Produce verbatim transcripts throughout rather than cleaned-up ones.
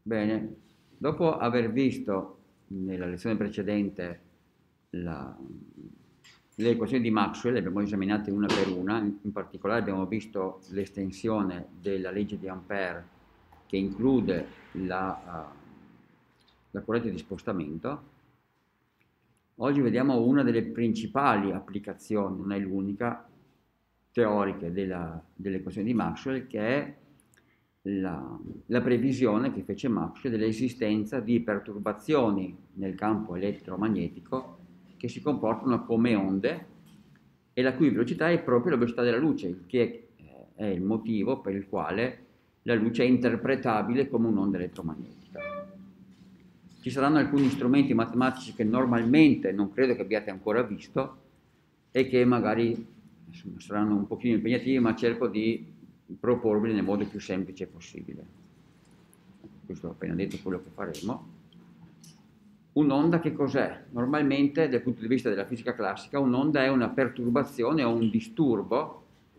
Bene, dopo aver visto nella lezione precedente la- le equazioni di Maxwell, le abbiamo esaminate una per una, in in particolare abbiamo visto l'estensione della legge di Ampère che include la, eh, la corrente di spostamento. Oggi vediamo una delle principali applicazioni, non è l'unica, teoriche della- delle equazioni di Maxwell, che è la, la previsione che fece Maxwell dell'esistenza di perturbazioni nel campo elettromagnetico che si comportano come onde e la cui velocità è proprio la velocità della luce, il che è il motivo per il quale la luce è interpretabile come un'onda elettromagnetica. Ci saranno alcuni strumenti matematici che normalmente non credo che abbiate ancora visto e che magari insomma, saranno un pochino impegnativi, ma cerco di proporveli nel modo più semplice possibile. Questo ho appena detto quello che faremo. Un'onda che cos'è? Normalmente, dal punto di vista della fisica classica, un'onda è una perturbazione o un disturbo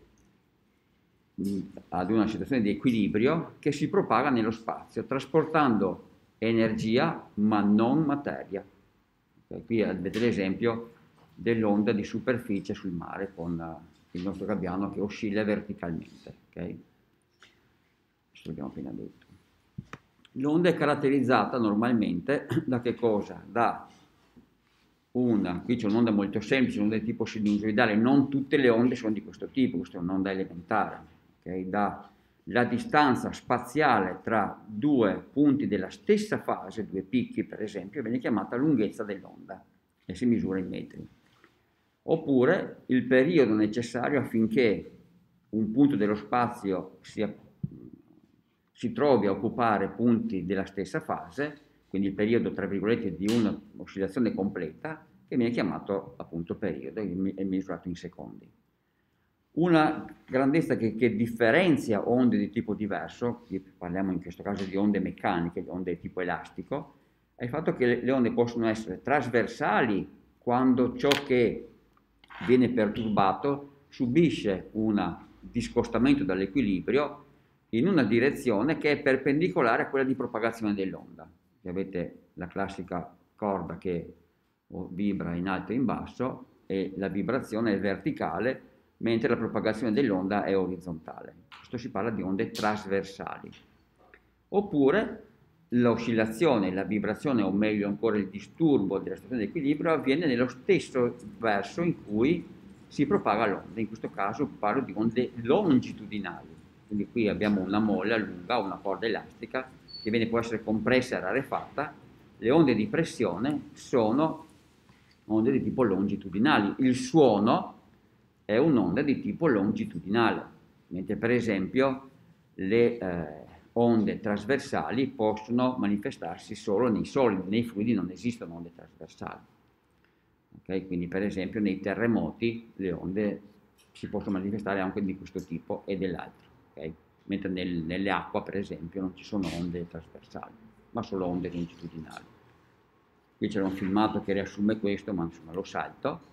ad una situazione di equilibrio che si propaga nello spazio, trasportando energia ma non materia. Okay, qui avete l'esempio dell'onda di superficie sul mare con il nostro gabbiano che oscilla verticalmente. Okay? Questo l'abbiamo appena detto. L'onda è caratterizzata normalmente da che cosa? Da una, qui c'è un'onda molto semplice, un'onda di tipo sinusoidale, non tutte le onde sono di questo tipo, questa è un'onda elementare, okay? Da la distanza spaziale tra due punti della stessa fase, due picchi per esempio, viene chiamata lunghezza dell'onda e si misura in metri. Oppure il periodo necessario affinché un punto dello spazio sia, si trovi a occupare punti della stessa fase, quindi il periodo tra virgolette di un'oscillazione completa, che viene chiamato appunto periodo e è misurato in secondi. Una grandezza che, che differenzia onde di tipo diverso, parliamo in questo caso di onde meccaniche, di onde di tipo elastico, è il fatto che le onde possono essere trasversali quando ciò che viene perturbato subisce un discostamento dall'equilibrio in una direzione che è perpendicolare a quella di propagazione dell'onda. Avete la classica corda che vibra in alto e in basso e la vibrazione è verticale mentre la propagazione dell'onda è orizzontale. Questo si parla di onde trasversali. Oppure l'oscillazione, la vibrazione o meglio ancora il disturbo della situazione di equilibrio avviene nello stesso verso in cui si propaga l'onda. In questo caso parlo di onde longitudinali. Quindi qui abbiamo una molla lunga, una corda elastica che viene, può essere compressa e rarefatta. Le onde di pressione sono onde di tipo longitudinali. Il suono è un'onda di tipo longitudinale, mentre per esempio le eh, onde trasversali possono manifestarsi solo nei solidi, nei fluidi non esistono onde trasversali. Okay? Quindi per esempio nei terremoti le onde si possono manifestare anche di questo tipo e dell'altro, okay? Mentre nel, nelle acque per esempio non ci sono onde trasversali, ma solo onde longitudinali. Qui c'era un filmato che riassume questo, ma insomma lo salto.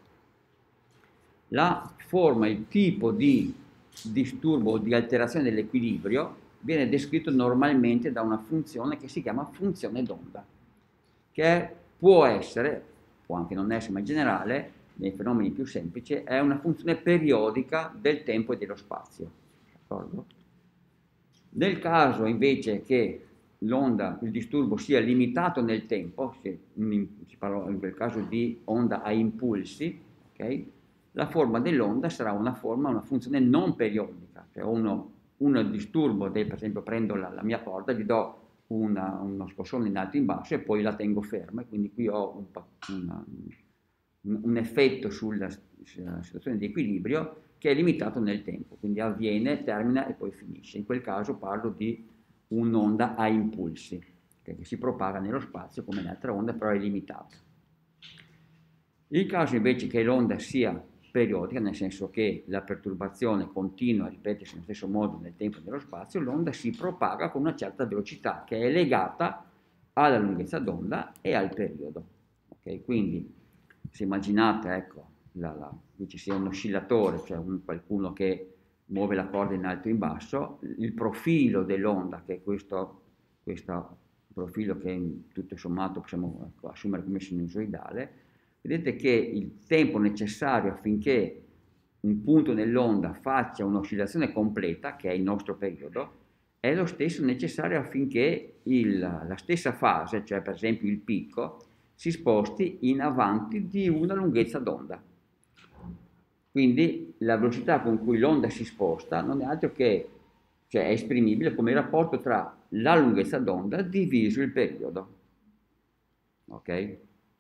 La forma, il tipo di disturbo o di alterazione dell'equilibrio viene descritto normalmente da una funzione che si chiama funzione d'onda, che può essere, può anche non essere, ma in generale, nei fenomeni più semplici, è una funzione periodica del tempo e dello spazio. D'accordo? Nel caso invece che l'onda, il disturbo sia limitato nel tempo, si, si parla in quel caso di onda a impulsi, okay? La forma dell'onda sarà una forma, una funzione non periodica, cioè uno, un disturbo, del, per esempio prendo la, la mia corda, gli do una, uno scossone in alto e in basso e poi la tengo ferma, e quindi qui ho un, una, un, un effetto sulla, sulla situazione di equilibrio che è limitato nel tempo, quindi avviene, termina e poi finisce. In quel caso parlo di un'onda a impulsi, che si propaga nello spazio come un'altra onda, però è limitata. Il caso invece che l'onda sia periodica, nel senso che la perturbazione continua a ripetersi nello stesso modo nel tempo e nello spazio, l'onda si propaga con una certa velocità che è legata alla lunghezza d'onda e al periodo. Okay? Quindi se immaginate, ecco, la, la, qui ci sia un oscillatore, cioè un, qualcuno che muove la corda in alto e in basso, il profilo dell'onda, che è questo, questa profilo che tutto sommato possiamo ecco, assumere come sinusoidale, vedete che il tempo necessario affinché un punto nell'onda faccia un'oscillazione completa, che è il nostro periodo, è lo stesso necessario affinché il, la stessa fase, cioè per esempio il picco, si sposti in avanti di una lunghezza d'onda. Quindi la velocità con cui l'onda si sposta non è altro che, cioè è esprimibile come il rapporto tra la lunghezza d'onda diviso il periodo. Ok? E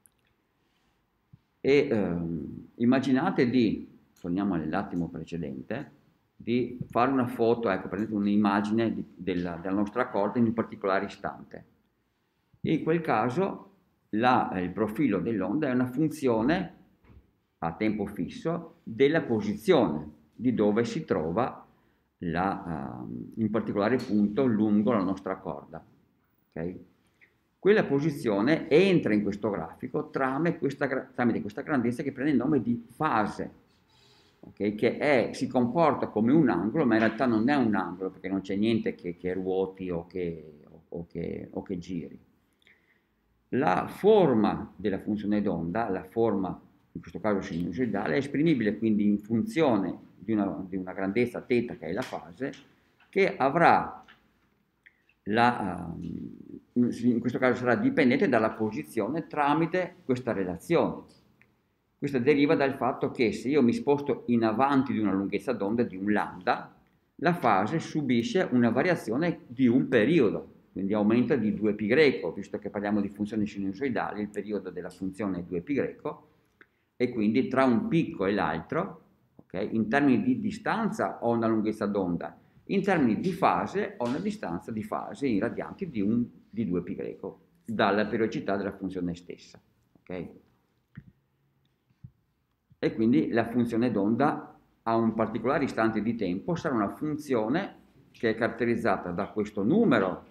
ehm, immaginate di, torniamo all'attimo precedente, di fare una foto, ecco, prendete un'immagine di, della, della nostra corda in un particolare istante. In quel caso la, il profilo dell'onda è una funzione a tempo fisso della posizione di dove si trova la, uh, in particolare punto lungo la nostra corda. Okay? Quella posizione entra in questo grafico tramite questa, tramite questa grandezza che prende il nome di fase, okay? Che è, si comporta come un angolo, ma in realtà non è un angolo perché non c'è niente che, che ruoti o che, o, che, o che giri. La forma della funzione d'onda, la forma in questo caso sinusoidale, è esprimibile quindi in funzione di una, di una grandezza θ che è la fase, che avrà la, in questo caso sarà dipendente dalla posizione tramite questa relazione. Questo deriva dal fatto che se io mi sposto in avanti di una lunghezza d'onda di un lambda, la fase subisce una variazione di un periodo, quindi aumenta di due pi greco, visto che parliamo di funzioni sinusoidali, il periodo della funzione è due pi greco, e quindi tra un picco e l'altro, okay, in termini di distanza ho una lunghezza d'onda, in termini di fase ho una distanza di fase in radianti di, un, di due pi greco, dalla periodicità della funzione stessa. Okay? E quindi la funzione d'onda a un particolare istante di tempo sarà una funzione che è caratterizzata da questo numero,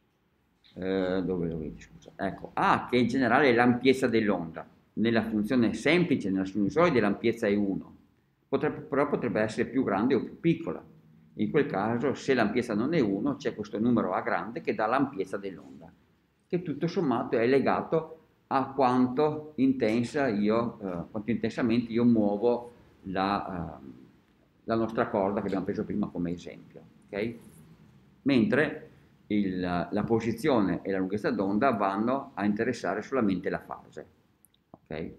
eh, dove lo vedi, scusa, ecco, A, che in generale è l'ampiezza dell'onda. Nella funzione semplice, nella sinusoide, l'ampiezza è uno, potrebbe, però potrebbe essere più grande o più piccola. In quel caso, se l'ampiezza non è uno, c'è questo numero A grande che dà l'ampiezza dell'onda, che tutto sommato è legato a quanto, intensa io, eh, quanto intensamente io muovo la, eh, la nostra corda che abbiamo preso prima come esempio. Okay? Mentre il, la posizione e la lunghezza d'onda vanno a interessare solamente la fase. Okay?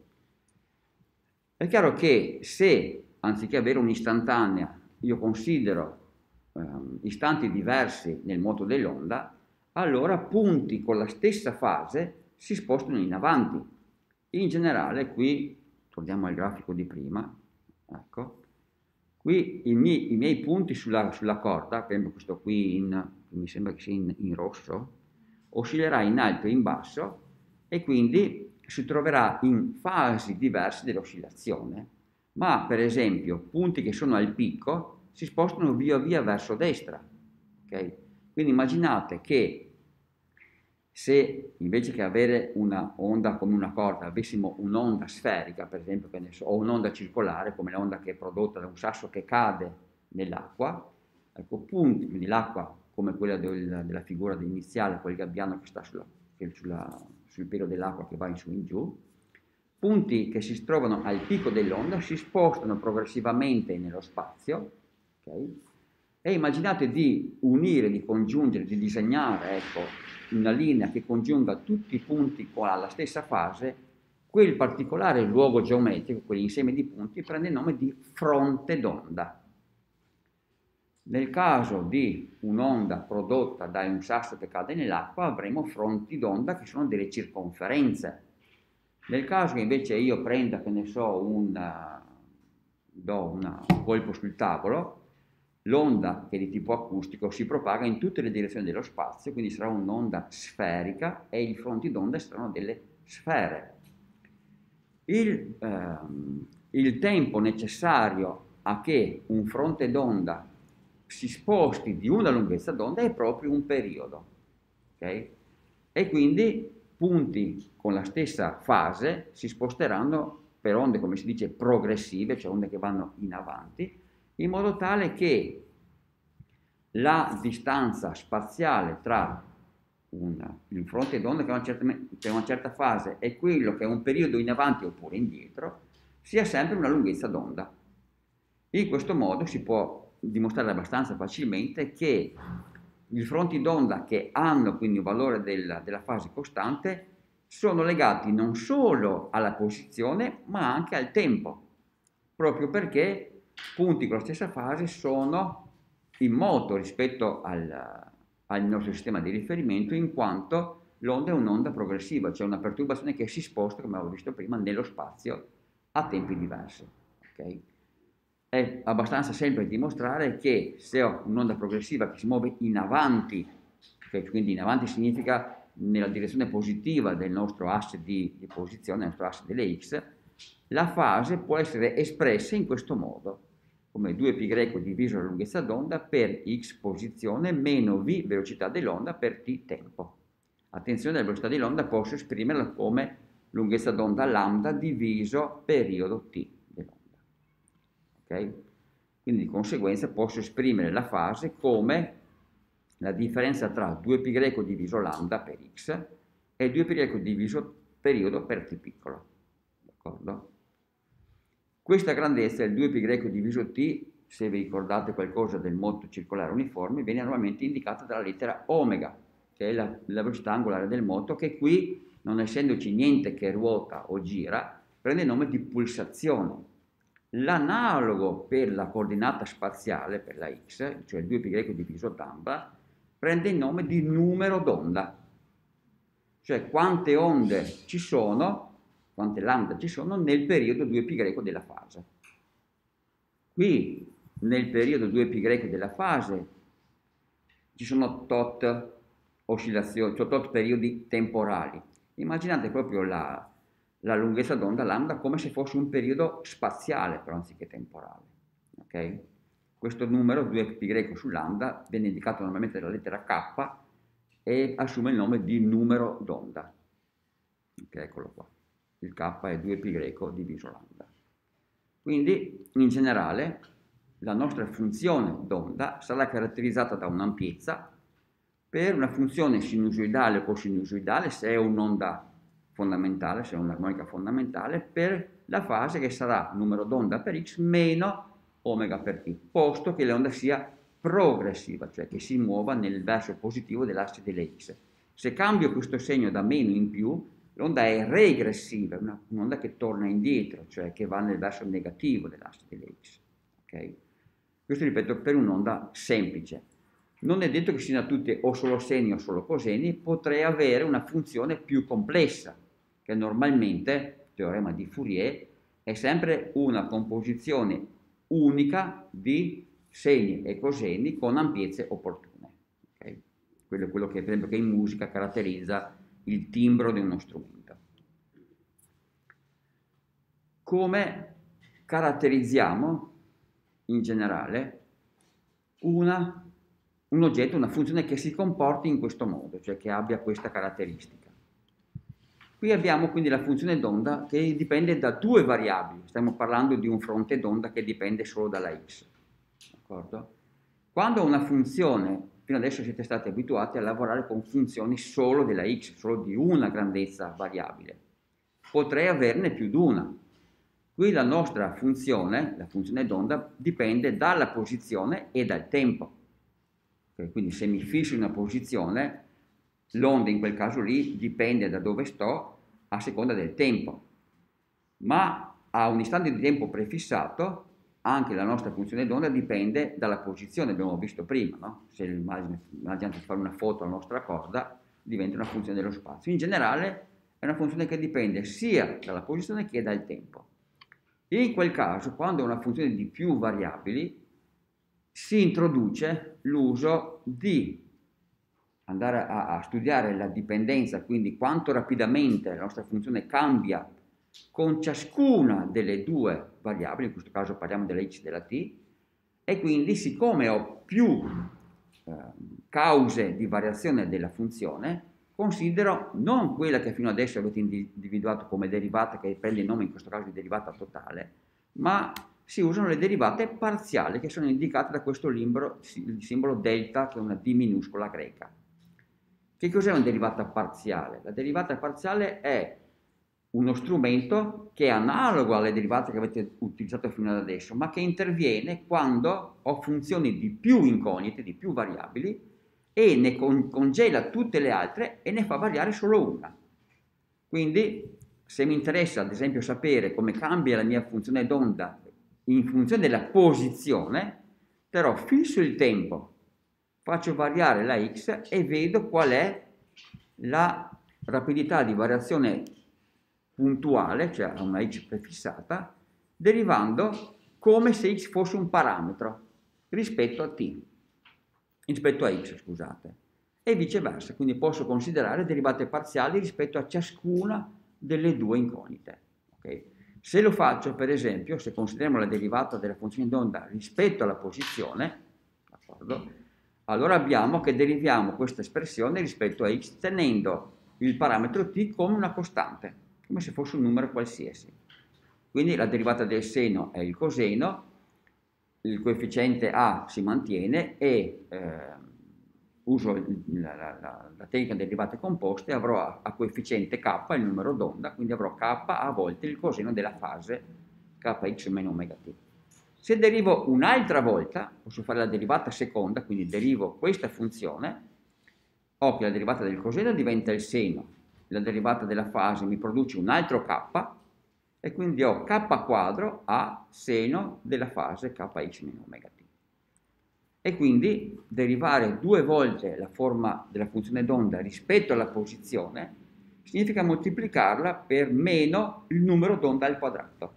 È chiaro che se, anziché avere un'istantanea, io considero ehm, istanti diversi nel moto dell'onda, allora punti con la stessa fase si spostano in avanti. In generale, qui, torniamo al grafico di prima, ecco, qui i miei, i miei punti sulla, sulla corda, per esempio questo qui in, mi sembra che sia in, in rosso, oscillerà in alto e in basso e quindi si troverà in fasi diverse dell'oscillazione, ma per esempio punti che sono al picco si spostano via via verso destra. Okay? Quindi immaginate che se invece che avere una onda come una corda avessimo un'onda sferica, per esempio, che ne so, o un'onda circolare come l'onda che è prodotta da un sasso che cade nell'acqua, ecco, punti, quindi l'acqua come quella del, della figura iniziale, quel gabbiano che sta sulla, che sulla, sul pelo dell'acqua che va in su e in giù, punti che si trovano al picco dell'onda si spostano progressivamente nello spazio, okay? E immaginate di unire, di congiungere, di disegnare, ecco, una linea che congiunga tutti i punti alla stessa fase, quel particolare luogo geometrico, quell'insieme di punti, prende il nome di fronte d'onda. Nel caso di un'onda prodotta da un sasso che cade nell'acqua, avremo fronti d'onda che sono delle circonferenze. Nel caso che invece io prenda, che ne so, un, do una, un colpo sul tavolo, l'onda, che è di tipo acustico, si propaga in tutte le direzioni dello spazio, quindi sarà un'onda sferica e i fronti d'onda saranno delle sfere. Il, ehm, il tempo necessario a che un fronte d'onda si sposti di una lunghezza d'onda è proprio un periodo. Okay? E quindi punti con la stessa fase si sposteranno per onde, come si dice, progressive, cioè onde che vanno in avanti, in modo tale che la distanza spaziale tra un, il fronte d'onda che ha una certa, che ha una certa fase e quello che è un periodo in avanti oppure indietro sia sempre una lunghezza d'onda. In questo modo si può dimostrare abbastanza facilmente che i fronti d'onda che hanno quindi un valore del, della fase costante sono legati non solo alla posizione ma anche al tempo, proprio perché punti con la stessa fase sono in moto rispetto al, al nostro sistema di riferimento, in quanto l'onda è un'onda progressiva, cioè una perturbazione che si sposta, come avevo visto prima, nello spazio a tempi diversi. Okay? È abbastanza semplice dimostrare che se ho un'onda progressiva che si muove in avanti, okay, quindi in avanti significa nella direzione positiva del nostro asse di, di posizione, del nostro asse delle x, la fase può essere espressa in questo modo, come due pi greco diviso la lunghezza d'onda per x posizione meno v velocità dell'onda per t tempo. Attenzione, la velocità dell'onda posso esprimerla come lunghezza d'onda lambda diviso periodo t dell'onda. Okay? Quindi di conseguenza posso esprimere la fase come la differenza tra due pi greco diviso lambda per x e due pi greco diviso periodo per t piccolo. D'accordo? Questa grandezza, il due pi greco diviso t, se vi ricordate qualcosa del moto circolare uniforme, viene normalmente indicata dalla lettera omega, che è la, la velocità angolare del moto, che qui, non essendoci niente che ruota o gira, prende il nome di pulsazione. L'analogo per la coordinata spaziale, per la x, cioè il due pi greco diviso lambda, prende il nome di numero d'onda, cioè quante onde ci sono, quante lambda ci sono nel periodo due pi greco della fase. Qui nel periodo due pi greco della fase ci sono tot oscillazioni, cioè tot periodi temporali. Immaginate proprio la, la lunghezza d'onda lambda come se fosse un periodo spaziale, però anziché temporale. Okay? Questo numero due pi greco su lambda viene indicato normalmente dalla lettera K e assume il nome di numero d'onda. Okay, eccolo qua. Il K è due pi greco diviso lambda. Quindi, in generale, la nostra funzione d'onda sarà caratterizzata da un'ampiezza per una funzione sinusoidale o cosinusoidale, se è un'onda fondamentale, se è un'armonica fondamentale, per la fase che sarà numero d'onda per x meno omega per t, posto che l'onda sia progressiva, cioè che si muova nel verso positivo dell'asse delle x. Se cambio questo segno da meno in più, l'onda è regressiva, un'onda che torna indietro, cioè che va nel verso negativo dell'asse delle x. Okay? Questo, ripeto, per un'onda semplice. Non è detto che siano tutte o solo seni o solo coseni, potrei avere una funzione più complessa, che normalmente, teorema di Fourier, è sempre una composizione unica di seni e coseni con ampiezze opportune. Okay? Quello è quello che, per esempio, che in musica caratterizza il timbro di uno strumento. Come caratterizziamo in generale una, un oggetto, una funzione che si comporti in questo modo, cioè che abbia questa caratteristica? Qui abbiamo quindi la funzione d'onda che dipende da due variabili, stiamo parlando di un fronte d'onda che dipende solo dalla x. D'accordo? Quando una funzione, fino adesso siete stati abituati a lavorare con funzioni solo della x, solo di una grandezza variabile. Potrei averne più di una. Qui la nostra funzione, la funzione d'onda, dipende dalla posizione e dal tempo. Okay? Quindi se mi fisso in una posizione, l'onda in quel caso lì dipende da dove sto a seconda del tempo. Ma a un istante di tempo prefissato, anche la nostra funzione d'onda dipende dalla posizione, abbiamo visto prima, no? Se immaginate di fare una foto alla nostra corda, diventa una funzione dello spazio. In generale è una funzione che dipende sia dalla posizione che dal tempo. In quel caso, quando è una funzione di più variabili, si introduce l'uso di andare a, a studiare la dipendenza, quindi quanto rapidamente la nostra funzione cambia con ciascuna delle due variabili, in questo caso parliamo della x e della t, e quindi siccome ho più eh, cause di variazione della funzione, considero non quella che fino adesso avete individuato come derivata, che prende il nome in questo caso di derivata totale, ma si usano le derivate parziali che sono indicate da questo limbro, il simbolo delta, che è una D minuscola greca. Che cos'è una derivata parziale? La derivata parziale è uno strumento che è analogo alle derivate che avete utilizzato fino ad adesso, ma che interviene quando ho funzioni di più incognite, di più variabili, e ne con- congela tutte le altre e ne fa variare solo una. Quindi, se mi interessa ad esempio sapere come cambia la mia funzione d'onda in funzione della posizione, però fisso il tempo, faccio variare la x e vedo qual è la rapidità di variazione puntuale, cioè a una x prefissata, derivando come se x fosse un parametro rispetto a t, rispetto a x, scusate, e viceversa, quindi posso considerare derivate parziali rispetto a ciascuna delle due incognite. Okay? Se lo faccio, per esempio, se consideriamo la derivata della funzione d'onda rispetto alla posizione, d'accordo? Allora abbiamo che deriviamo questa espressione rispetto a x tenendo il parametro t come una costante, come se fosse un numero qualsiasi. Quindi la derivata del seno è il coseno, il coefficiente a si mantiene e eh, uso la, la, la tecnica delle derivate composte, avrò a, a coefficiente k il numero d'onda, quindi avrò k a volte il coseno della fase kx meno omega t. Se derivo un'altra volta, posso fare la derivata seconda, quindi derivo questa funzione, ho che la derivata del coseno diventa il seno, la derivata della fase mi produce un altro k, e quindi ho k quadro a seno della fase kx meno omega t. E quindi derivare due volte la forma della funzione d'onda rispetto alla posizione significa moltiplicarla per meno il numero d'onda al quadrato.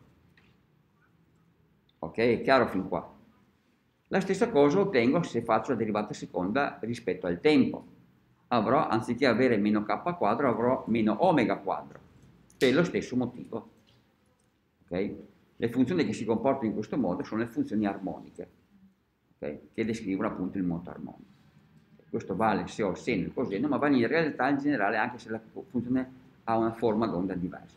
Ok, è chiaro fin qua? La stessa cosa ottengo se faccio la derivata seconda rispetto al tempo. Avrò, anziché avere meno k quadro, avrò meno omega quadro, per lo stesso motivo. Okay? Le funzioni che si comportano in questo modo sono le funzioni armoniche, okay? Che descrivono appunto il moto armonico. Questo vale se ho il seno e il coseno, ma vale in realtà in generale anche se la funzione ha una forma d'onda diversa.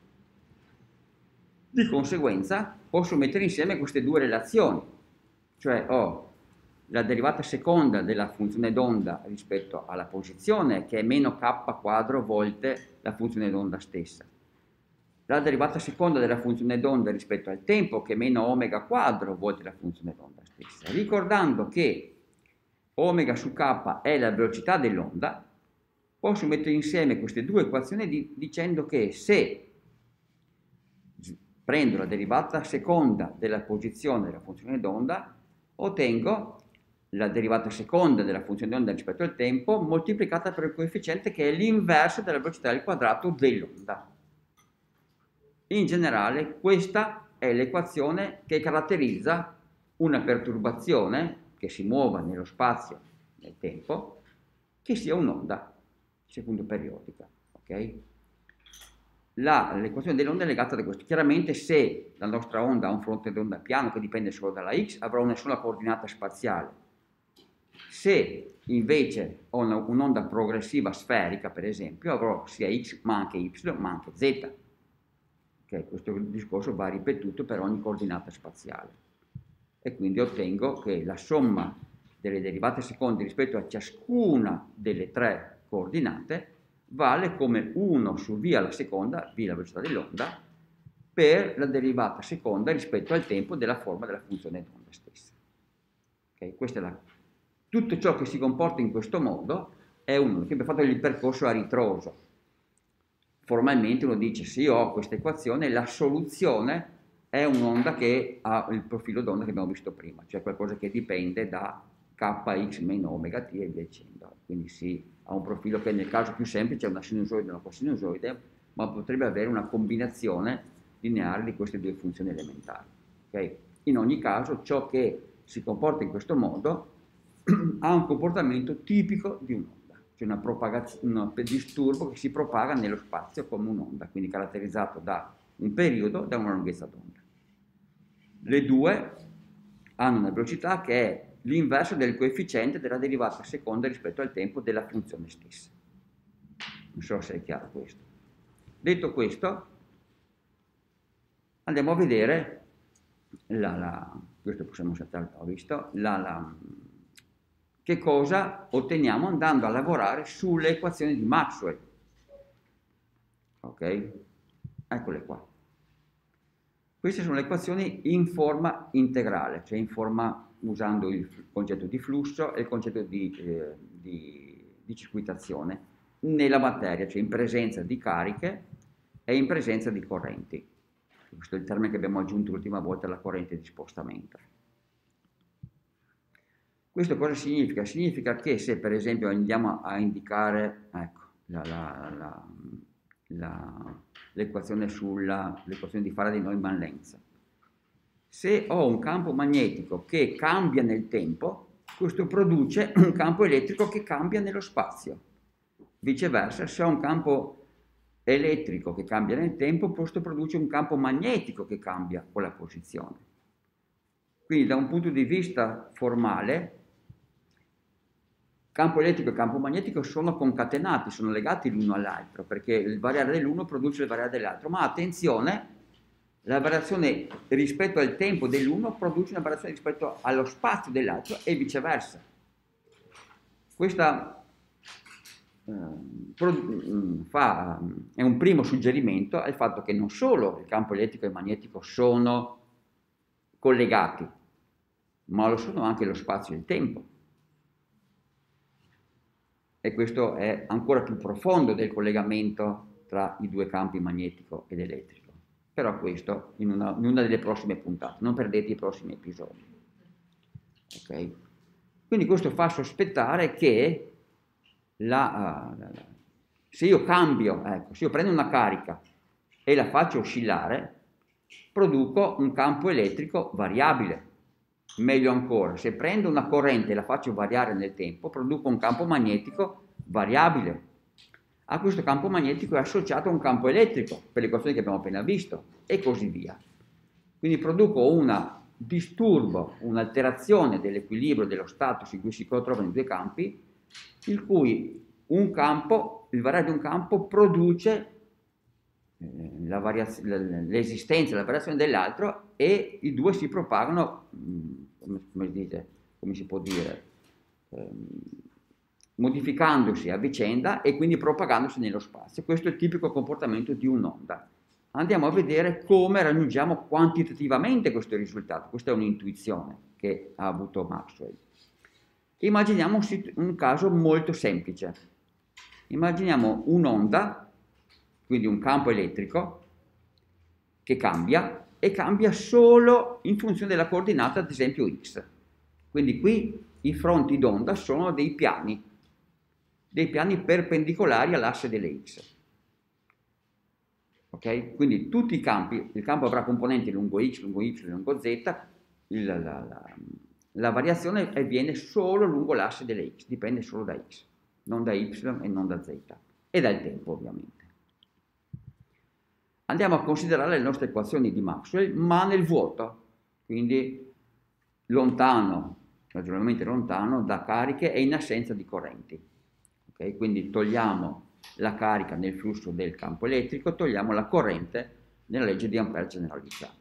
Di conseguenza posso mettere insieme queste due relazioni, cioè ho la derivata seconda della funzione d'onda rispetto alla posizione, che è meno k quadro volte la funzione d'onda stessa. La derivata seconda della funzione d'onda rispetto al tempo, che è meno omega quadro volte la funzione d'onda stessa. Ricordando che omega su k è la velocità dell'onda, posso mettere insieme queste due equazioni di, dicendo che se prendo la derivata seconda della posizione della funzione d'onda, ottengo la derivata seconda della funzione d'onda rispetto al tempo moltiplicata per il coefficiente che è l'inverso della velocità al quadrato dell'onda. In generale questa è l'equazione che caratterizza una perturbazione che si muova nello spazio, nel tempo, che sia un'onda, secondo periodica. Okay? L'equazione dell'onda è legata da questo. Chiaramente se la nostra onda ha un fronte d'onda piano che dipende solo dalla x, avrò una sola coordinata spaziale. Se invece ho un'onda progressiva sferica, per esempio, avrò sia x ma anche y ma anche z. Okay, questo discorso va ripetuto per ogni coordinata spaziale. E quindi ottengo che la somma delle derivate seconde rispetto a ciascuna delle tre coordinate vale come uno su v alla seconda, v la velocità dell'onda, per la derivata seconda rispetto al tempo della forma della funzione d'onda stessa. Okay? Questo è la... Tutto ciò che si comporta in questo modo è uno che abbiamo fatto il percorso a ritroso. Formalmente uno dice sì, ho questa equazione, la soluzione è un'onda che ha il profilo d'onda che abbiamo visto prima, cioè qualcosa che dipende da kx meno omega t e via dicendo. Quindi sì, ha un profilo che nel caso più semplice è una sinusoide e una cosinusoide, ma potrebbe avere una combinazione lineare di queste due funzioni elementari. Okay? In ogni caso, ciò che si comporta in questo modo ha un comportamento tipico di un'onda, cioè una propagazione, un disturbo che si propaga nello spazio come un'onda, quindi caratterizzato da un periodo, da una lunghezza d'onda. Le due hanno una velocità che è l'inverso del coefficiente della derivata seconda rispetto al tempo della funzione stessa. Non so se è chiaro questo. Detto questo, andiamo a vedere, la, la, questo possiamo saltare, ho visto, la, la, che cosa otteniamo andando a lavorare sulle equazioni di Maxwell. Ok? Eccole qua. Queste sono le equazioni in forma integrale, cioè in forma usando il concetto di flusso e il concetto di, eh, di, di circuitazione nella materia, cioè in presenza di cariche e in presenza di correnti. Questo è il termine che abbiamo aggiunto l'ultima volta, la corrente di spostamento. Questo cosa significa? Significa che se per esempio andiamo a indicare ecco, la, la, la, la, l'equazione sulla l'equazione di Faraday-Neumann-Lenz, se ho un campo magnetico che cambia nel tempo, questo produce un campo elettrico che cambia nello spazio. Viceversa, se ho un campo elettrico che cambia nel tempo, questo produce un campo magnetico che cambia con la posizione. Quindi da un punto di vista formale, campo elettrico e campo magnetico sono concatenati, sono legati l'uno all'altro, perché il variare dell'uno produce il variare dell'altro. Ma attenzione, la variazione rispetto al tempo dell'uno produce una variazione rispetto allo spazio dell'altro e viceversa. Questa eh, fa, è un primo suggerimento al fatto che non solo il campo elettrico e il magnetico sono collegati, ma lo sono anche lo spazio e il tempo. E questo è ancora più profondo del collegamento tra i due campi magnetico ed elettrico. Però questo in una, in una delle prossime puntate, non perdete i prossimi episodi. Okay? Quindi questo fa sospettare che la, uh, la, se io cambio, ecco, se io prendo una carica e la faccio oscillare, produco un campo elettrico variabile. Meglio ancora, se prendo una corrente e la faccio variare nel tempo, produco un campo magnetico variabile. A questo campo magnetico è associato un campo elettrico, per le equazioni che abbiamo appena visto, e così via. Quindi produco un disturbo, un'alterazione dell'equilibrio dello status in cui si trovano i due campi, in cui un campo, il variare di un campo produce l'esistenza e la variazione dell'altro e i due si propagano, come, come, dite, come si può dire, ehm, modificandosi a vicenda e quindi propagandosi nello spazio. Questo è il tipico comportamento di un'onda. Andiamo a vedere come raggiungiamo quantitativamente questo risultato. Questa è un'intuizione che ha avuto Maxwell. Immaginiamo un, un caso molto semplice. Immaginiamo un'onda, quindi un campo elettrico, che cambia, e cambia solo in funzione della coordinata, ad esempio x. Quindi qui i fronti d'onda sono dei piani, dei piani perpendicolari all'asse delle x. Ok? Quindi tutti i campi, il campo avrà componenti lungo x, lungo y, lungo z, il, la, la, la variazione avviene solo lungo l'asse delle x, dipende solo da x, non da y e non da z, e dal tempo ovviamente. Andiamo a considerare le nostre equazioni di Maxwell, ma nel vuoto, quindi lontano, ragionevolmente lontano, da cariche e in assenza di correnti. Okay? Quindi togliamo la carica nel flusso del campo elettrico, togliamo la corrente nella legge di Ampère generalizzata.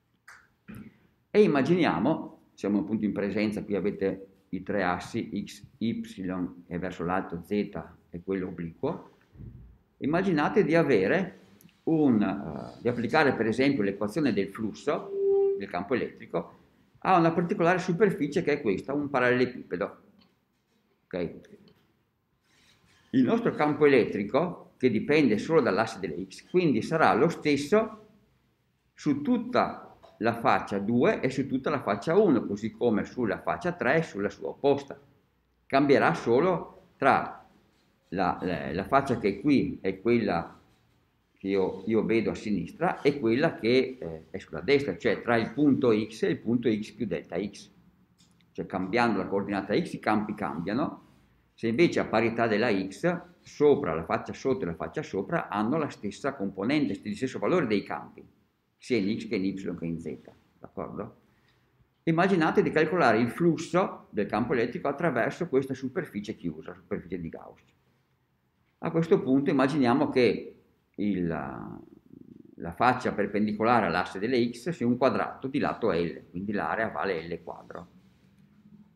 E immaginiamo, siamo appunto in presenza, qui avete i tre assi x, y e verso l'alto z e quello obliquo, immaginate di avere Un, uh, di applicare per esempio l'equazione del flusso del campo elettrico a una particolare superficie che è questa, un parallelepipedo. Okay. Il nostro campo elettrico, che dipende solo dall'asse delle x, quindi sarà lo stesso su tutta la faccia due e su tutta la faccia uno, così come sulla faccia tre e sulla sua opposta. Cambierà solo tra la, la, la faccia che è qui e quella che io, io vedo a sinistra e quella che eh, è sulla destra, cioè tra il punto x e il punto x più delta x. Cioè cambiando la coordinata x i campi cambiano, se invece a parità della x, sopra, la faccia sotto e la faccia sopra hanno la stessa componente, il stesso valore dei campi, sia in x che in y che in z, d'accordo? Immaginate di calcolare il flusso del campo elettrico attraverso questa superficie chiusa, superficie di Gauss. A questo punto immaginiamo che Il, la faccia perpendicolare all'asse delle x sia un quadrato di lato L, quindi l'area vale L quadro.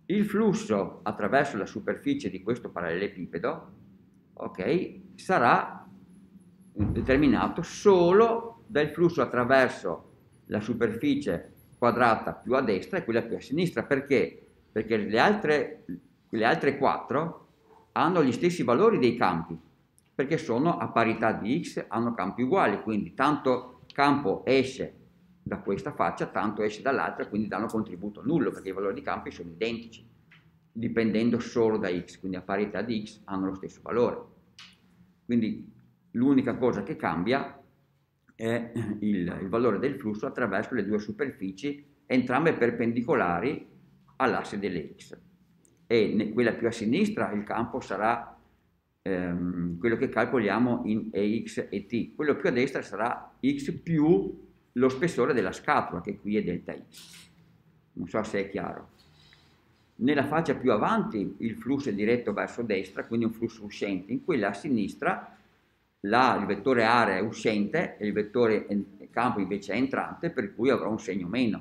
Il flusso attraverso la superficie di questo parallelepipedo, ok, sarà determinato solo dal flusso attraverso la superficie quadrata più a destra e quella più a sinistra. Perché? Perché le altre, le altre quattro hanno gli stessi valori dei campi, perché sono a parità di x, hanno campi uguali, quindi tanto campo esce da questa faccia, tanto esce dall'altra, quindi danno contributo nullo, perché i valori di campi sono identici, dipendendo solo da x, quindi a parità di x hanno lo stesso valore. Quindi l'unica cosa che cambia è il, il valore del flusso attraverso le due superfici, entrambe perpendicolari all'asse delle x. E quella più a sinistra il campo sarà ehm, quello che calcoliamo in ex e t, quello più a destra sarà x più lo spessore della scatola, che qui è delta x. Non so se è chiaro. Nella faccia più avanti il flusso è diretto verso destra, quindi un flusso uscente. In quella a sinistra la, il vettore area è uscente e il vettore campo invece è entrante, per cui avrò un segno meno.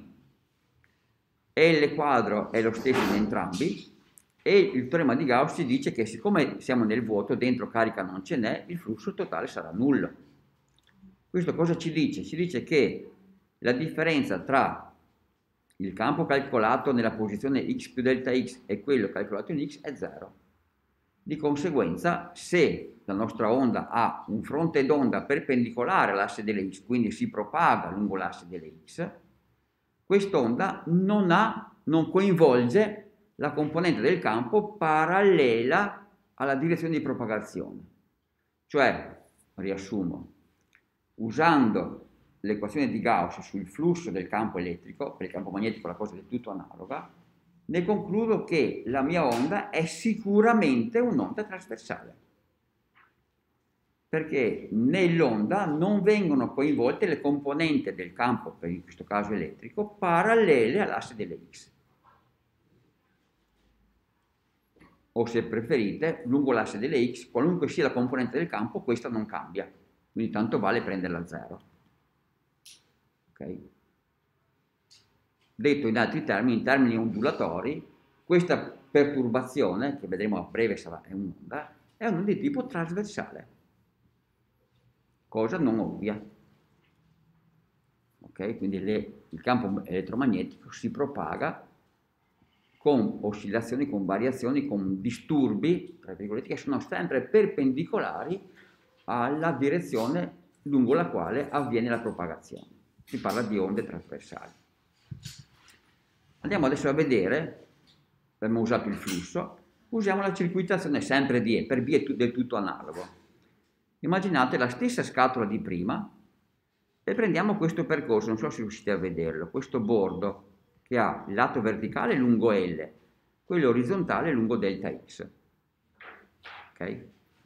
L quadro è lo stesso in entrambi e il teorema di Gauss ci dice che siccome siamo nel vuoto, dentro carica non ce n'è, il flusso totale sarà nullo. Questo cosa ci dice? Ci dice che la differenza tra il campo calcolato nella posizione x più delta x e quello calcolato in x è zero. Di conseguenza, se la nostra onda ha un fronte d'onda perpendicolare all'asse delle x, quindi si propaga lungo l'asse delle x, quest'onda non ha, non coinvolge la componente del campo parallela alla direzione di propagazione. Cioè, riassumo, usando l'equazione di Gauss sul flusso del campo elettrico, per il campo magnetico la cosa è del tutto analoga, ne concludo che la mia onda è sicuramente un'onda trasversale, perché nell'onda non vengono coinvolte le componenti del campo, per in questo caso elettrico, parallele all'asse delle x. O se preferite, lungo l'asse delle x, qualunque sia la componente del campo, questa non cambia, quindi tanto vale prenderla a zero. Okay. Detto in altri termini, in termini ondulatori, questa perturbazione, che vedremo a breve sarà è un'onda, è un'onda di tipo trasversale, cosa non ovvia. Okay? Quindi le, il campo elettromagnetico si propaga con oscillazioni, con variazioni, con disturbi, tra virgolette, che sono sempre perpendicolari alla direzione lungo la quale avviene la propagazione. Si parla di onde trasversali. Andiamo adesso a vedere, abbiamo usato il flusso, usiamo la circuitazione sempre di E, per B è del tutto analogo. Immaginate la stessa scatola di prima e prendiamo questo percorso, non so se riuscite a vederlo, questo bordo che ha il lato verticale lungo L, quello orizzontale lungo delta x. Ok?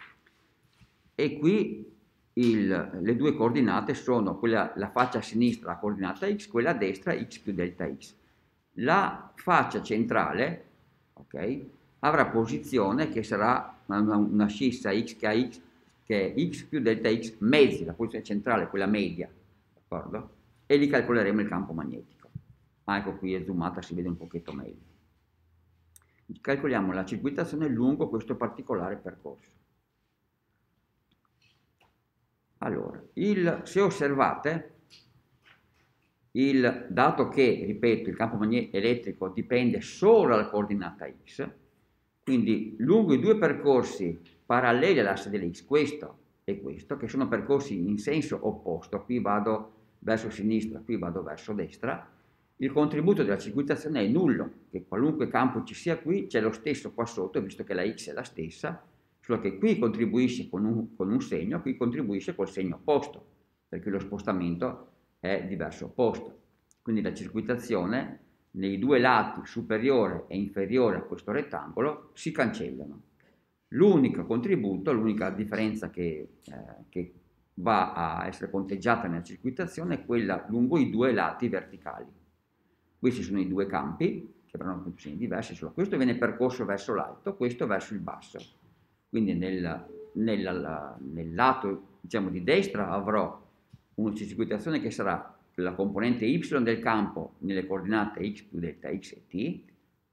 E qui il, le due coordinate sono quella, la faccia a sinistra, la coordinata x, quella a destra, x più delta x. La faccia centrale, ok, avrà posizione che sarà una, una scissa x che, ha x che è x più delta x mezzi, la posizione centrale, quella media, d'accordo? E lì calcoleremo il campo magnetico. Ah, ecco, qui è zoomata, si vede un pochetto meglio. Calcoliamo la circuitazione lungo questo particolare percorso. Allora, il, se osservate, il dato che, ripeto, il campo elettrico dipende solo dalla coordinata x, quindi lungo i due percorsi paralleli all'asse delle x, questo e questo, che sono percorsi in senso opposto, qui vado verso sinistra, qui vado verso destra, il contributo della circuitazione è nullo, che qualunque campo ci sia qui c'è lo stesso qua sotto, visto che la x è la stessa, solo che qui contribuisce con un, con un segno, qui contribuisce col segno opposto, perché lo spostamento è diverso opposto. Quindi la circuitazione nei due lati superiore e inferiore a questo rettangolo si cancellano. L'unico contributo, l'unica differenza che, eh, che va a essere conteggiata nella circuitazione è quella lungo i due lati verticali. Questi sono i due campi, che avranno condizioni diverse, solo questo viene percorso verso l'alto, questo verso il basso. Quindi nel, nel, nel lato, diciamo, di destra avrò una circuitazione che sarà la componente y del campo nelle coordinate x più delta x e t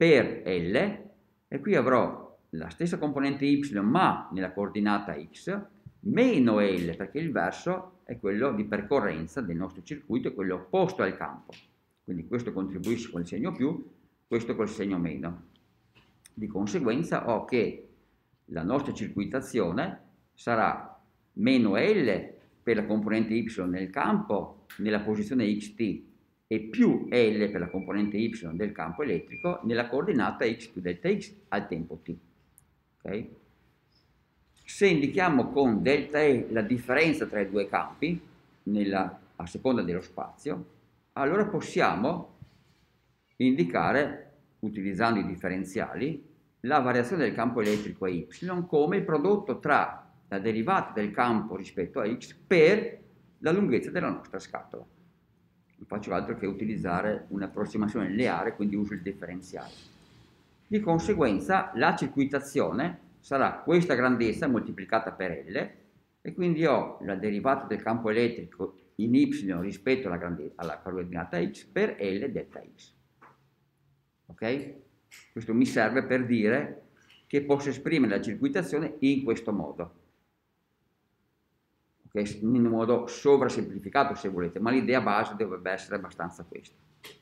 per L, e qui avrò la stessa componente y ma nella coordinata x, meno L, perché il verso è quello di percorrenza del nostro circuito, è quello opposto al campo. Quindi questo contribuisce col segno più, questo col segno meno. Di conseguenza ho che la nostra circuitazione sarà meno L per la componente y nel campo nella posizione xt e più L per la componente y del campo elettrico nella coordinata x più delta x al tempo t. Okay? Se indichiamo con delta E la differenza tra i due campi nella, a seconda dello spazio, allora possiamo indicare, utilizzando i differenziali, la variazione del campo elettrico a y come il prodotto tra la derivata del campo rispetto a x per la lunghezza della nostra scatola. Non faccio altro che utilizzare un'approssimazione lineare, quindi uso il differenziale. Di conseguenza la circuitazione sarà questa grandezza moltiplicata per L, e quindi ho la derivata del campo elettrico in y rispetto alla, alla coordinata x per L delta x. Ok? Questo mi serve per dire che posso esprimere la circuitazione in questo modo. Okay? In un modo sovrasemplificato se volete, ma l'idea base dovrebbe essere abbastanza questa.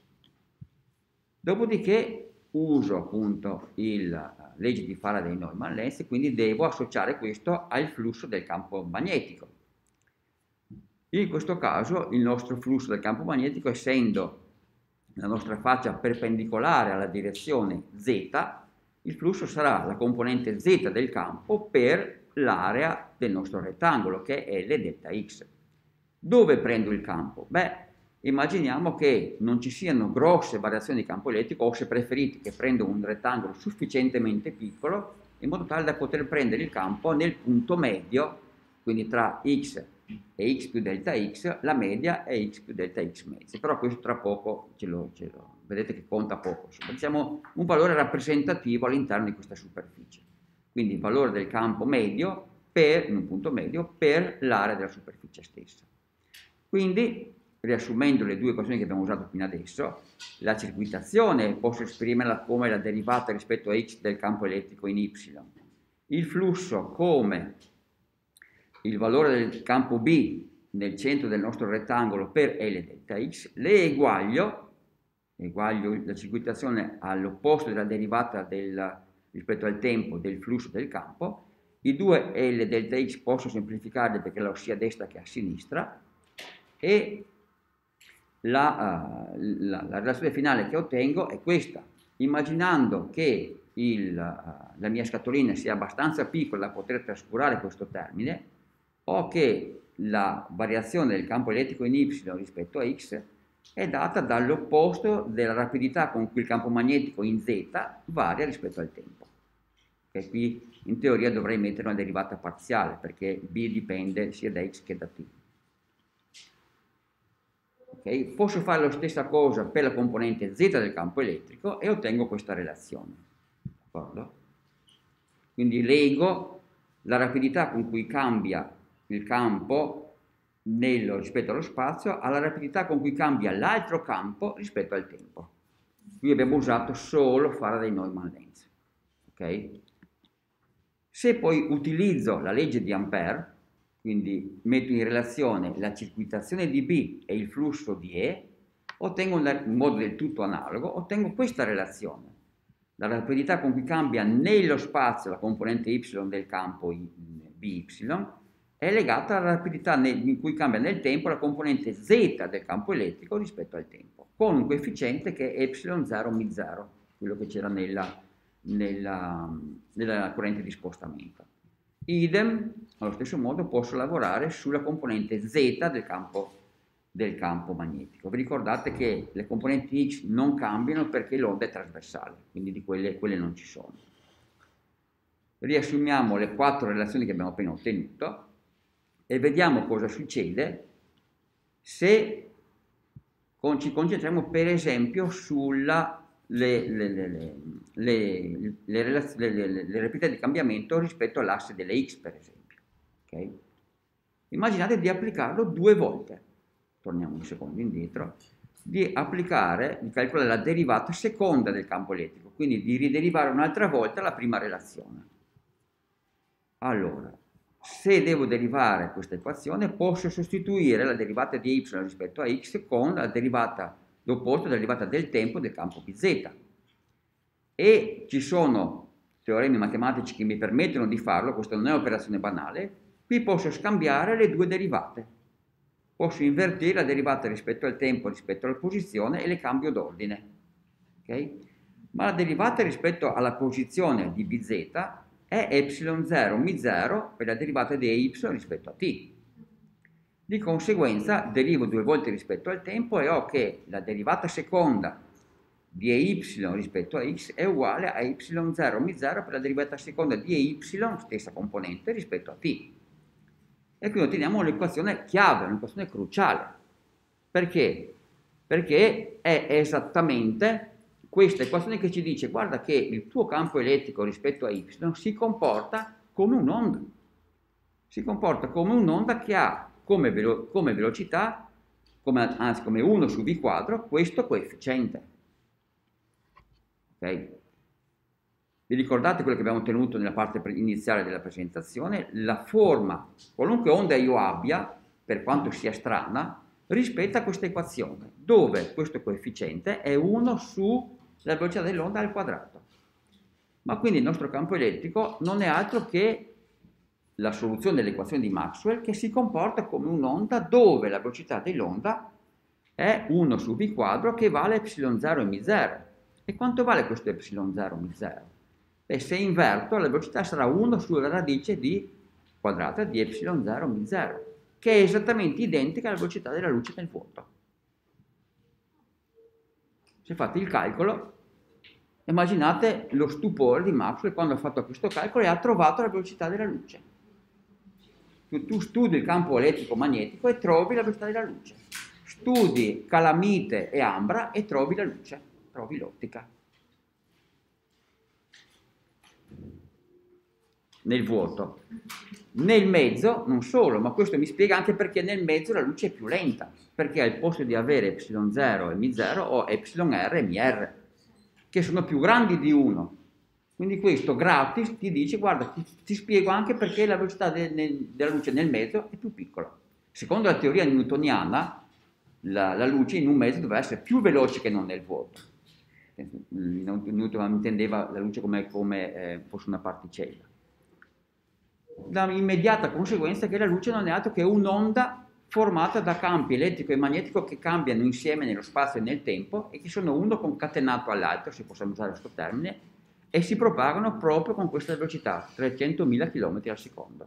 Dopodiché uso appunto la legge di Faraday-Neumann Lenz e quindi devo associare questo al flusso del campo magnetico. In questo caso il nostro flusso del campo magnetico, essendo la nostra faccia perpendicolare alla direzione z, il flusso sarà la componente z del campo per l'area del nostro rettangolo, che è L delta x. Dove prendo il campo? Beh, immaginiamo che non ci siano grosse variazioni di campo elettrico, o se preferite che prendo un rettangolo sufficientemente piccolo in modo tale da poter prendere il campo nel punto medio, quindi tra x e x più delta x, la media è x più delta x mezzi. Però questo tra poco ce lo, ce lo vedete che conta poco. Diciamo un valore rappresentativo all'interno di questa superficie. Quindi il valore del campo medio per, in un punto medio, per l'area della superficie stessa. Quindi, riassumendo le due equazioni che abbiamo usato fino adesso, la circuitazione posso esprimerla come la derivata rispetto a x del campo elettrico in y, il flusso come il valore del campo B nel centro del nostro rettangolo per L delta x, le eguaglio, eguaglio la circuitazione all'opposto della derivata del, rispetto al tempo del flusso del campo, i due L delta x posso semplificarli perché la ho sia a destra che a sinistra, e la, uh, la, la relazione finale che ottengo è questa, immaginando che il, uh, la mia scatolina sia abbastanza piccola da poter trascurare questo termine, o che la variazione del campo elettrico in y rispetto a x è data dall'opposto della rapidità con cui il campo magnetico in z varia rispetto al tempo. E qui in teoria dovrei mettere una derivata parziale perché b dipende sia da x che da t. Okay? Posso fare la stessa cosa per la componente z del campo elettrico e ottengo questa relazione. D'accordo? Quindi leggo la rapidità con cui cambia il campo nello, rispetto allo spazio alla rapidità con cui cambia l'altro campo rispetto al tempo. Qui abbiamo usato solo Faraday-Neumann Lenz. Okay? Se poi utilizzo la legge di Ampère, quindi metto in relazione la circuitazione di B e il flusso di E, ottengo in modo del tutto analogo, ottengo questa relazione. La rapidità con cui cambia nello spazio la componente y del campo B Y è legata alla rapidità in cui cambia nel tempo la componente z del campo elettrico rispetto al tempo, con un coefficiente che è epsilon zero mi zero, quello che c'era nella, nella, nella corrente di spostamento. Idem, allo stesso modo posso lavorare sulla componente z del campo, del campo magnetico. Vi ricordate che le componenti x non cambiano perché l'onda è trasversale, quindi di quelle, quelle non ci sono. Riassumiamo le quattro relazioni che abbiamo appena ottenuto e vediamo cosa succede se con, ci concentriamo per esempio sulla le, le, le, le, le, le, relaz- le, le, le rapidità di cambiamento rispetto all'asse delle x, per esempio. Okay? Immaginate di applicarlo due volte. Torniamo un secondo indietro. di applicare, di calcolare la derivata seconda del campo elettrico, quindi di riderivare un'altra volta la prima relazione. Allora, se devo derivare questa equazione, posso sostituire la derivata di y rispetto a x con la derivata, l'opposto della derivata del tempo del campo pz. E ci sono teoremi matematici che mi permettono di farlo, questa non è un'operazione banale, qui posso scambiare le due derivate. Posso invertire la derivata rispetto al tempo, rispetto alla posizione e le cambio d'ordine. Okay? Ma la derivata rispetto alla posizione di bz è epsilon zero mi zero per la derivata di y rispetto a t. Di conseguenza derivo due volte rispetto al tempo e ho che la derivata seconda di y rispetto a x è uguale a epsilon zero mi zero per la derivata seconda di y, stessa componente, rispetto a t. E quindi otteniamo un'equazione chiave, un'equazione cruciale. Perché? Perché è esattamente questa equazione che ci dice: guarda che il tuo campo elettrico rispetto a y si comporta come un'onda. Si comporta come un'onda che ha come, velo come velocità, come, anzi come uno su v quadro, questo coefficiente. Ok? Vi ricordate quello che abbiamo ottenuto nella parte iniziale della presentazione? La forma, qualunque onda io abbia, per quanto sia strana, rispetta questa equazione, dove questo coefficiente è uno sulla velocità dell'onda al quadrato. Ma quindi il nostro campo elettrico non è altro che la soluzione dell'equazione di Maxwell, che si comporta come un'onda dove la velocità dell'onda è uno su v quadro, che vale epsilon zero mi zero. E quanto vale questo epsilon zero mi zero? E se inverto, la velocità sarà uno sulla radice di quadrata di epsilon zero mi zero, che è esattamente identica alla velocità della luce nel vuoto. Se fate il calcolo, immaginate lo stupore di Maxwell quando ha fatto questo calcolo e ha trovato la velocità della luce. Tu, tu studi il campo elettrico-magnetico e trovi la velocità della luce. Studi calamite e ambra e trovi la luce, trovi l'ottica. Nel vuoto. Nel mezzo, non solo, ma questo mi spiega anche perché nel mezzo la luce è più lenta, perché al posto di avere epsilon zero e mi zero ho epsilon r e mi r, che sono più grandi di uno. Quindi questo gratis ti dice: guarda, ti, ti spiego anche perché la velocità de, de, della luce nel mezzo è più piccola. Secondo la teoria newtoniana, la, la luce in un mezzo deve essere più veloce che non nel vuoto. Newton intendeva la luce come, come eh, fosse una particella. La immediata conseguenza è che la luce non è altro che un'onda formata da campi elettrico e magnetico che cambiano insieme nello spazio e nel tempo e che sono uno concatenato all'altro, se possiamo usare questo termine, e si propagano proprio con questa velocità, trecentomila chilometri al secondo.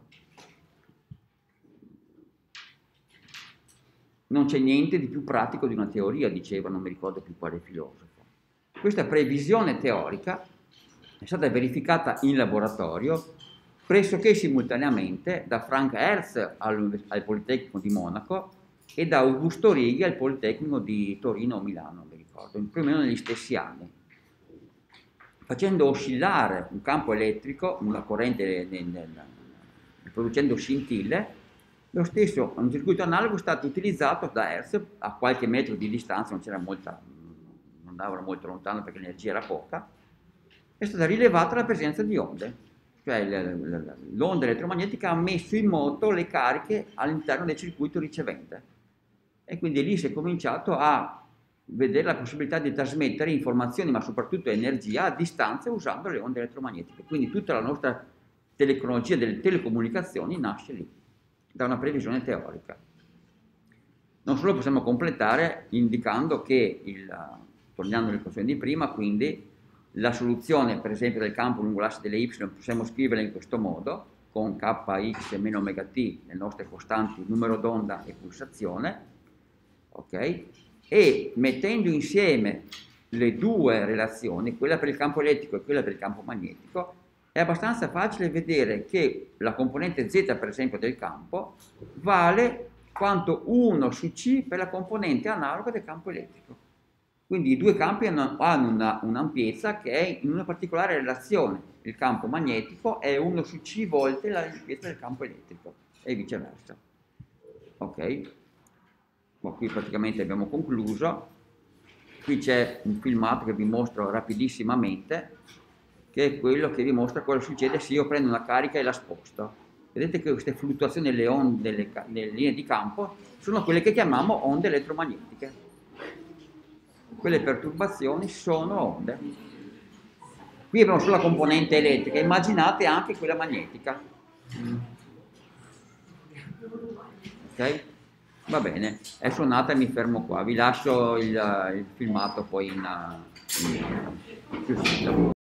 Non c'è niente di più pratico di una teoria, diceva, non mi ricordo più quale filosofo. Questa previsione teorica è stata verificata in laboratorio pressoché simultaneamente da Frank Hertz al, al Politecnico di Monaco e da Augusto Righi al Politecnico di Torino o Milano, non mi ricordo, più o meno negli stessi anni, facendo oscillare un campo elettrico, una corrente nel, nel, producendo scintille. Lo stesso, un circuito analogo è stato utilizzato da Hertz a qualche metro di distanza, non c'era molta, non andavano molto lontano perché l'energia era poca. È stata rilevata la presenza di onde, cioè l'onda elettromagnetica ha messo in moto le cariche all'interno del circuito ricevente, e quindi lì si è cominciato a vedere la possibilità di trasmettere informazioni, ma soprattutto energia, a distanza usando le onde elettromagnetiche. Quindi tutta la nostra tecnologia delle telecomunicazioni nasce lì, da una previsione teorica. Non solo, possiamo completare indicando che, il, tornando all'equazione di prima, quindi la soluzione per esempio del campo lungo l'asse delle y possiamo scriverla in questo modo, con kx meno omega t, le nostre costanti numero d'onda e pulsazione, ok? E mettendo insieme le due relazioni, quella per il campo elettrico e quella per il campo magnetico, è abbastanza facile vedere che la componente z per esempio del campo vale quanto uno su c per la componente analoga del campo elettrico. Quindi i due campi hanno, hanno un'ampiezza che è in una particolare relazione. Il campo magnetico è uno su c volte l'ampiezza del campo elettrico e viceversa. Ok? Ma qui praticamente abbiamo concluso. qui c'è un filmato che vi mostro rapidissimamente, che è quello che vi mostra cosa succede se io prendo una carica e la sposto. Vedete che queste fluttuazioni nelle onde, nelle, nelle linee di campo, sono quelle che chiamiamo onde elettromagnetiche. Quelle perturbazioni sono onde. Qui abbiamo solo la componente elettrica, immaginate anche quella magnetica. Ok? Va bene, è suonata e mi fermo qua. Vi lascio il, il filmato poi in, in, sul sito.